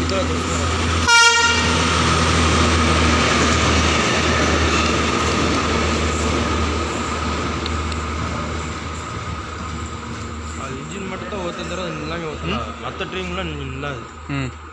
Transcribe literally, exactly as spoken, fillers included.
அது இன்ஜின் மட்டும் தான் ஒருத்தர தடவை எல்லாமே ஒருத்தர் மற்ற ட்ரீம்லாம் இல்லாது. ம்